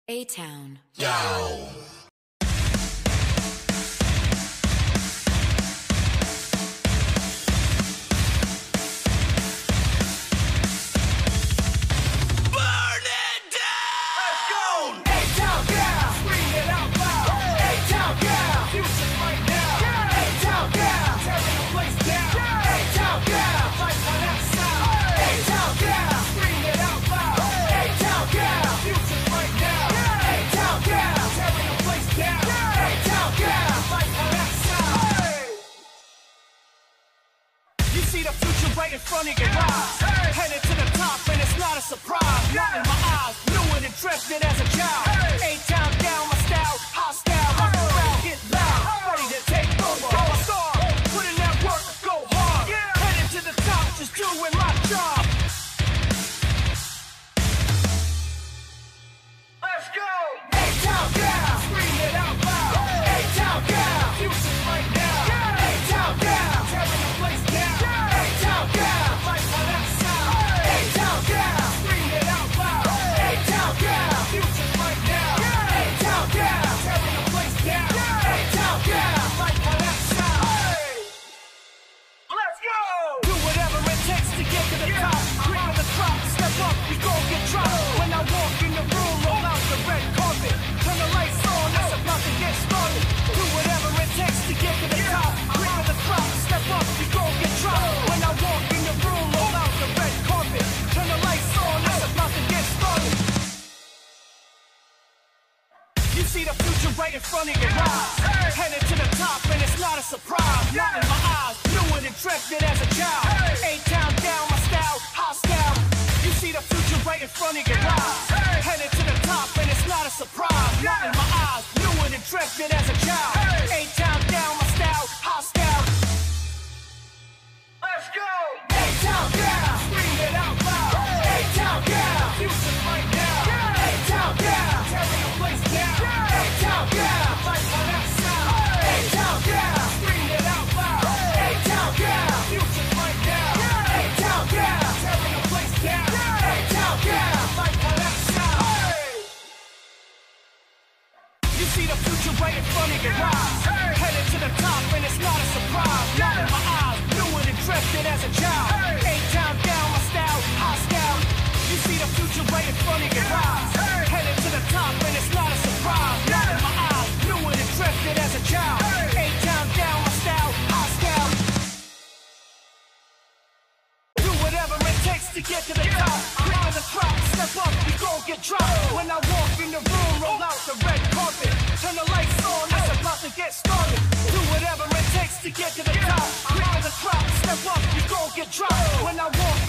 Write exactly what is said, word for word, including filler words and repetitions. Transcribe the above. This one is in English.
A-Town. Yo. See the future right in front of your eyes. Hey. Headed to the top and it's not a surprise. Yeah. Not in my eyes, knew it and drifted as a child. Hey. A-Town down, my style, hostile. My hey. crowd get loud, hey. ready to take over. Go a star, put in that work, go hard. Yeah. Headed to the top, just doing my job. Let's go. A-Town down, scream it out loud. Hey. A-Town down, future's right now. Yeah. A-Town down, tearing the place down. See the future right in front of your eyes. Hey. Headed to the top and it's not a surprise. Yeah. Not in my eyes, knew it and drifted as a child. Hey. A-Town down, my style, hostile. You see the future right in front of your eyes. Hey. Headed to the top and it's not a surprise. Yeah. Not in my eyes, knew it and drifted as a child. Hey. A-Town down, my style, hostile. Let's go. A-Town down, scream it out loud. A-Town down, future's right now. Yeah. A-Town down, tearing the place down. A-Town down, life on that sound. A-Town down, scream it out loud. A-Town down, future's right now. A-Town down, tearing the place down. A-Town down, life on that sound. You see the future right in front of your eyes. Headed to the top and it's not a surprise. Not in my eyes, knew it and drifted as a child. A-Town down, my style, hostile. You see the future right in front of your eyes. Headed to the top and it's not a surprise. Not in my eyes, knew it and drifted as a child. A-Town down, my style, hostile. Do whatever it takes to get to the top. Quick as a crop, step up, we gon' get dropped. When I walk in the room, roll out the red carpet. Turn the lights on, it's about to get started. Do whatever it takes to get to the top. Quick as a crop, step up, we gon' get dropped. When I walk